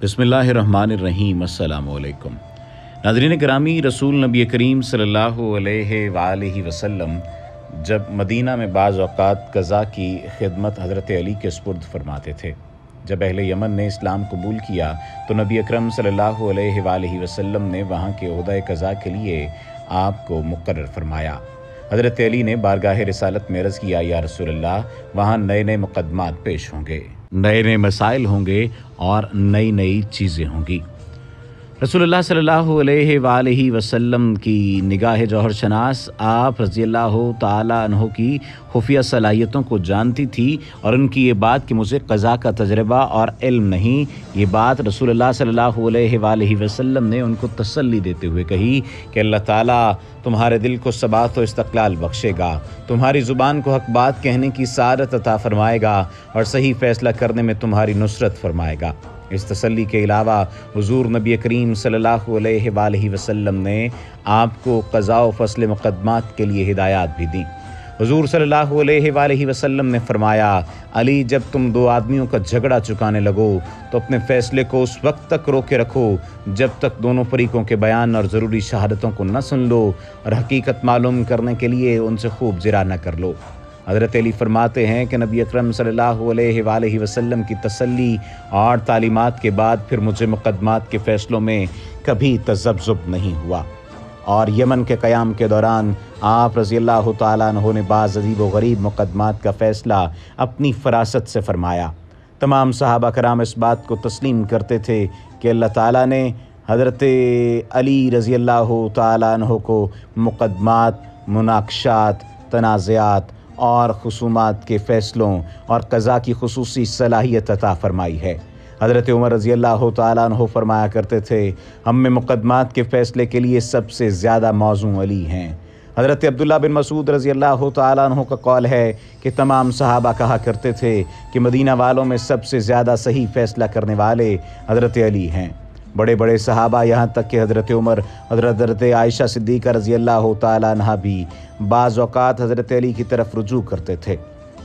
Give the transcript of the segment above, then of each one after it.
बिस्मिल्लाहिर्रहमानिर्रहीम। अस्सलामु अलैकुम। नाज़रीन करामी, रसूल नबी करीम सल्लल्लाहु अलैहि वसल्लम जब मदीना में बाज़ औक़ात क़ज़ा की खिदमत हज़रत अली के सुपुर्द फरमाते थे। जब अहले यमन ने इस्लाम कबूल किया तो नबी अकरम सल्लल्लाहु अलैहि वसल्लम ने वहाँ के ओहदा क़ज़ा के लिए आपको मुक़र्रर फरमाया। हज़रत अली ने बारगाह रिसालत में अर्ज़ किया, या रसूलल्लाह, वहाँ नए नए मुक़द्दमात पेश होंगे, नए नए मसाइल होंगे और नई नई चीज़ें होंगी। रसूलुल्लाह सल्लल्लाहु अलैहि वसल्लम की निगाह जौहर शनास आप रज़ियल्लाहु ताला अन्हो की खुफिया सलाहियतों को जानती थी और उनकी ये बात कि मुझे क़ज़ा का तजर्बा और इल्म नहीं, ये बात रसूलुल्लाह सल्लल्लाहु अलैहि वसल्लम ने उनको तसल्ली देते हुए कही कि अल्लाह ताला तुम्हारे दिल को सबात व इस्तक़लाल बख्शेगा, तुम्हारी ज़ुबान को हक़ बात कहने की सआदत अता फ़रमाएगा और सही फ़ैसला करने में तुम्हारी नुसरत फ़रमाएगा। इस तसल्ली के अलावा हुज़ूर नबी करीम सल्लल्लाहु अलैहि वसल्लम ने आपको क़ज़ा व फ़स्ल मुक़द्दमात के लिए हिदायत भी दी। हुज़ूर सल्लल्लाहु अलैहि वसल्लम ने फरमाया, अली, जब तुम दो आदमियों का झगड़ा चुकाने लगो तो अपने फ़ैसले को उस वक्त तक रोके रखो जब तक दोनों फरीक़ों के बयान और ज़रूरी शहादतों को न सुन लो और हकीकत मालूम करने के लिए उनसे खूब ज़िरा न कर लो। हज़रत अली फरमाते हैं कि नबी अकरम सल्लल्लाहु अलैहि वसल्लम की तसल्ली और तालीमात के बाद फिर मुझे मुक़द्दमात के फ़ैसलों में कभी तज़ब्ज़ुब नहीं हुआ। और यमन के क़याम के दौरान आप रज़ियल्लाहु ताला अन्हु ने बाज़ अजीब व गरीब मुक़द्दमात का फ़ैसला अपनी फ़रासत से फ़रमाया। तमाम सहाबा कराम इस बात को तस्लीम करते थे कि अल्लाह ताला ने हज़रत अली रज़ियल्लाहु ताला अन्हु को मुक़द्दमात, मुनाक़शात, तनाज़ात और खुसूमात के फ़ैसलों और क़ज़ा की खुसूसी सलाहियत अता फ़रमाई है। हज़रत उमर रज़ियल्लाहु ताला अन्हु फरमाया करते थे, हम में मुक़द्दमात के फ़ैसले के लिए सबसे ज़्यादा मौज़ू अली हैं। हज़रत अब्दुल्लाह बिन मसूद रज़ियल्लाहु ताला अन्हु का कौल है कि तमाम सहाबा कहा करते थे कि मदीना वालों में सबसे ज़्यादा सही फ़ैसला करने वाले हज़रत अली हैं। बड़े बड़े सहाबा यहाँ तक कि हज़रत उमर, हज़रत आयशा सिद्दीक़ा रज़ियल्लाहु ताला अन्हा भी बाज़ औक़ात हज़रत अली की तरफ रुजू करते थे।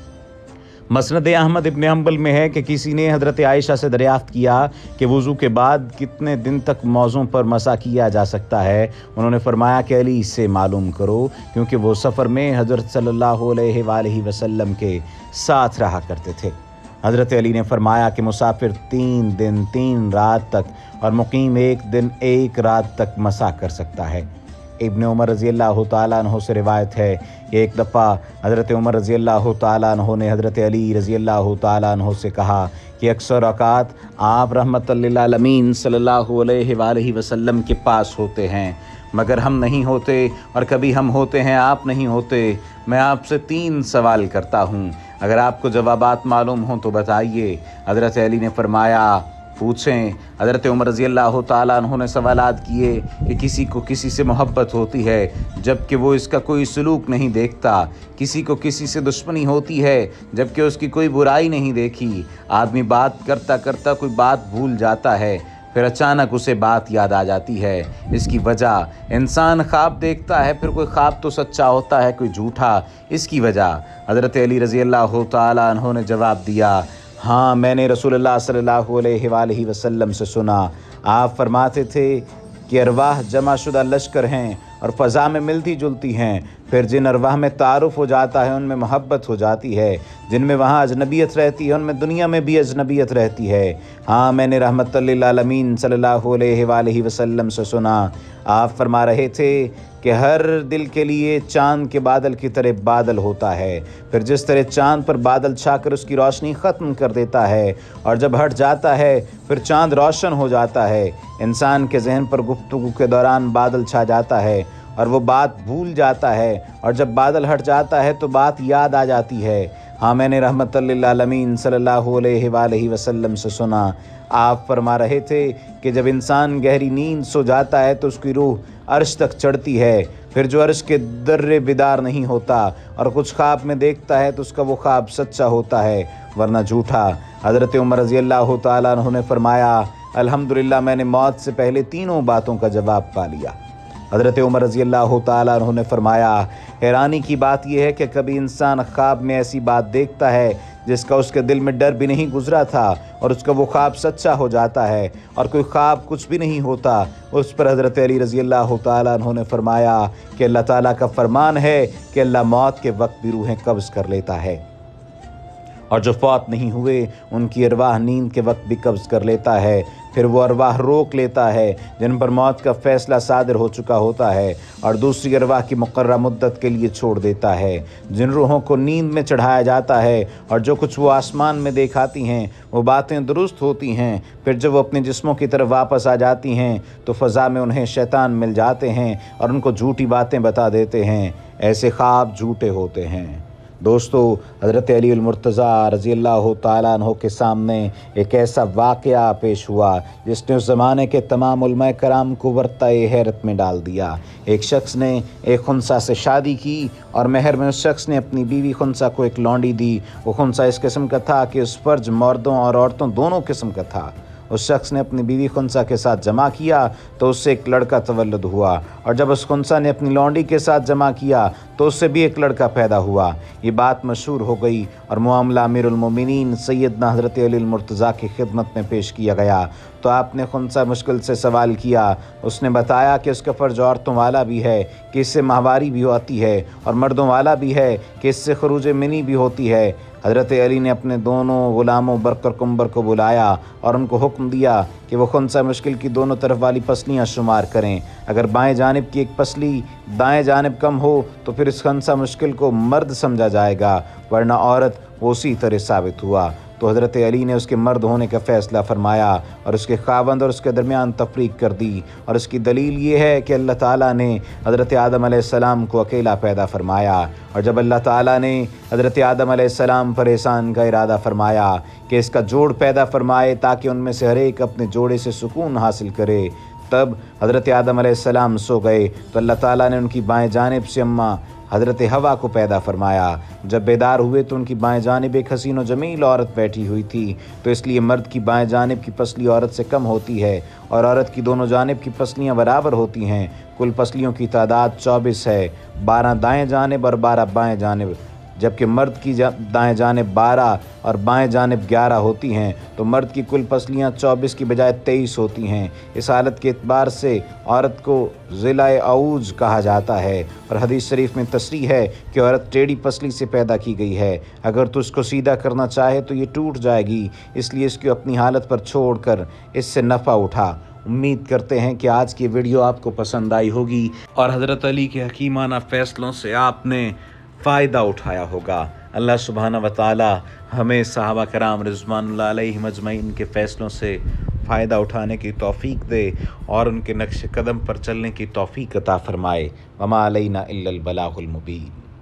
मसनद अहमद इब्न हम्बल में है कि किसी ने हज़रत आयशा से दरियाफ़्त किया कि वज़ू के बाद कितने दिन तक मौज़ों पर मसा किया जा सकता है। उन्होंने फरमाया कि अली से मालूम करो, क्योंकि वो सफ़र में हज़रत सल्लल्लाहु अलैहि वसल्लम के साथ रहा करते थे। हज़रत अली ने फरमाया कि मुसाफिर 3 दिन 3 रात तक और मुकीम 1 दिन 1 रात तक मसा कर सकता है। इब्न उमर रज़ियल्लाहु ताला अन्हु से रिवायत है कि एक दफ़ा हज़रत उमर रज़ियल्लाहु ताला अन्हु ने हज़रत अली रज़ियल्लाहु ताला अन्हु से कहा कि अक्सर औक़ात आप रहमतुल लिल आलमीन सल्लल्लाहु अलैहि वसल्लम के पास होते हैं, मगर हम नहीं होते, और कभी हम होते हैं आप नहीं होते। मैं आपसे 3 सवाल करता हूँ, अगर आपको जवाबात मालूम हो तो बताइए। हज़रत अली ने फरमाया, पूछें। हज़रत उमर रज़ियल्लाहु ताला अन्हु ने सवालात किए कि किसी को किसी से मोहब्बत होती है जबकि वो इसका कोई सलूक नहीं देखता, किसी को किसी से दुश्मनी होती है जबकि उसकी कोई बुराई नहीं देखी। आदमी बात करता करता कोई बात भूल जाता है, फिर अचानक उसे बात याद आ जाती है। इसकी वजह, इंसान ख्वाब देखता है, फिर कोई ख्वाब तो सच्चा होता है, कोई झूठा। इसकी वजह, हज़रत अली रज़ियल्लाहु ताला अन्हु ने जवाब दिया, हाँ, मैंने रसूलुल्लाह सल्लल्लाहु अलैहि वसल्लम से सुना। आप फरमाते थे कि अरवाह जमाशुदा लश्कर हैं और फ़ज़ा में मिलती जुलती हैं, फिर जिन अरवाह में तारुफ़ हो जाता है उनमें मोहब्बत हो जाती है, जिनमें वहाँ अजनबियत रहती है उनमें दुनिया में भी अजनबियत रहती है। हाँ, मैंने रहमतुल लिल आलमीन सल्लल्लाहु अलैहि वसल्लम से सुना। आप फरमा रहे थे कि हर दिल के लिए चाँद के बादल की तरह बादल होता है, फिर जिस तरह चाँद पर बादल छाकर उसकी रोशनी ख़त्म कर देता है और जब हट जाता है फिर चाँद रोशन हो जाता है। इंसान के जहन पर गुफ्तगू के दौरान बादल छा जाता है और वो बात भूल जाता है, और जब बादल हट जाता है तो बात याद आ जाती है। हाँ, मैंने रहमतुल लिल आलमीन सल्लल्लाहु अलैहि वसल्लम से सुना। आप फरमा रहे थे कि जब इंसान गहरी नींद सो जाता है तो उसकी रूह अर्श तक चढ़ती है, फिर जो अर्श के दर्रे बिदार नहीं होता और कुछ ख्वाब में देखता है तो उसका वो ख्वाब सच्चा होता है वरना झूठा। हज़रत उमर रज़ियल्लाहु ताला अन्हु ने फरमाया, अल्हम्दुलिल्लाह, मैंने मौत से पहले तीनों बातों का जवाब पा लिया। हज़रत उमर रज़ियल्लाहु ताला अन्हु ने फरमाया, हैरानी की बात यह है कि कभी इंसान ख्वाब में ऐसी बात देखता है جس کا اس کے دل میں ڈر بھی نہیں گزرا تھا اور اس کا وہ خواب سچا ہو جاتا ہے اور کوئی خواب کچھ بھی نہیں ہوتا، اس پر حضرت علی رضی اللہ تعالیٰ عنہ نے فرمایا کہ اللہ تعالیٰ کا فرمان ہے کہ اللہ موت کے وقت بھی روحیں قبض کر لیتا ہے، اور جو فوت نہیں ہوئے ان کی ارواح نیند کے وقت بھی قبض کر لیتا ہے، پھر وہ ارواح روک لیتا ہے جن پر موت کا فیصلہ صادر ہو چکا ہوتا ہے اور دوسری ارواح کی مقررہ مدت کے لیے چھوڑ دیتا ہے، جن روحوں کو نیند میں چڑھایا جاتا ہے اور جو کچھ وہ آسمان میں دیکھاتی ہیں وہ باتیں درست ہوتی ہیں، پھر جب وہ اپنے جسموں کی طرف واپس آ جاتی ہیں تو فضا میں انہیں شیطان مل جاتے ہیں اور ان کو جھوٹی باتیں بتا دیتے ہیں، ایسے خواب جھوٹے ہوتے ہیں۔ دوستو، حضرت علی المرتضیٰ رضی اللہ تعالیٰ عنہ کے سامنے ایک ایسا واقعہ پیش ہوا جس نے اس زمانے کے تمام علماء کرام کو ورطۂ حیرت میں ڈال دیا۔ ایک شخص نے ایک خنسا سے شادی کی اور مہر میں اس شخص نے اپنی بیوی خنسا کو ایک لونڈی دی۔ وہ خنسا اس قسم کا تھا کہ اس فرج مردوں اور عورتوں دونوں قسم کا تھا۔ اس شخص نے اپنی بیوی خنسا کے ساتھ جمع کیا تو اس سے ایک لڑکا تولد ہوا، اور جب اس خنسا نے اپنی لونڈی کے ساتھ جمع کیا تو اس سے بھی ایک لڑکا پیدا ہوا۔ یہ بات مشہور ہو گئی اور معاملہ امیر المومنین سیدنا حضرت علی المرتضیٰ کی خدمت میں پیش کیا گیا تو آپ نے خنسا مشکل سے سوال کیا۔ اس نے بتایا کہ اس کا فرج عورتوں والا بھی ہے کہ اس سے ماہواری بھی ہوتی ہے اور مردوں والا بھی ہے کہ اس سے خروج منی بھی ہوتی ہے۔ حضرت علی نے اپنے دونوں غلاموں برقر کمبر کو بلایا اور ان کو حکم دیا کہ وہ خنسا مشکل کی دونوں طرف والی پسلیاں شمار کریں، اگر بائیں جانب کی ایک پسلی دائیں جانب کم ہو تو پھر اس خنسا مشکل کو مرد سمجھا جائے گا، ورنہ عورت وہ اسی طرح ثابت ہوا۔ تو حضرت علی نے اس کے مرد ہونے کا فیصلہ فرمایا اور اس کے خاوند اور اس کے درمیان تفریق کر دی، اور اس کی دلیل یہ ہے کہ اللہ تعالیٰ نے حضرت آدم علیہ السلام کو اکیلا پیدا فرمایا، اور جب اللہ تعالیٰ نے حضرت آدم علیہ السلام پر احسان کا ارادہ فرمایا کہ اس کا جوڑ پیدا فرمائے تاکہ ان میں سے ہر ایک اپنے جوڑے سے سکون حاصل کرے، تب حضرت آدم علیہ السلام سو گئے تو اللہ تعالیٰ نے ان کی بائیں جانب سے اماں حضرت حوا کو پیدا فرمایا۔ جب بیدار ہوئے تو ان کی بائیں جانب ایک حسین و جمیل عورت بیٹھی ہوئی تھی، تو اس لیے مرد کی بائیں جانب کی پسلی عورت سے کم ہوتی ہے اور عورت کی دونوں جانب کی پسلیاں برابر ہوتی ہیں۔ کل پسلیوں کی تعداد 24 ہے، 12 دائیں جانب اور 12 بائیں جانب، جبکہ مرد کی دائیں جانب 12 اور بائیں جانب 11 ہوتی ہیں، تو مرد کی کل پسلیاں 24 کی بجائے 23 ہوتی ہیں۔ اس حالت کے اعتبار سے عورت کو ضلع عوج کہا جاتا ہے، اور حدیث شریف میں تصریح ہے کہ عورت ٹیڑھی پسلی سے پیدا کی گئی ہے، اگر تو اس کو سیدھا کرنا چاہے تو یہ ٹوٹ جائے گی، اس لیے اس کو اپنی حالت پر چھوڑ کر اس سے نفع اٹھا۔ امید کرتے ہیں کہ آج کی ویڈیو آپ کو پسند آئی ہوگی اور حضرت علی کے حکیمانہ فیصلوں سے آپ نے فائدہ اٹھایا ہوگا۔ اللہ سبحانہ و تعالی ہمیں صحابہ کرام رضوان اللہ علیہم اجمعین کے فیصلوں سے فائدہ اٹھانے کی توفیق دے اور ان کے نقش قدم پر چلنے کی توفیق عطا فرمائے۔ وما علینا الا البلاغ المبین۔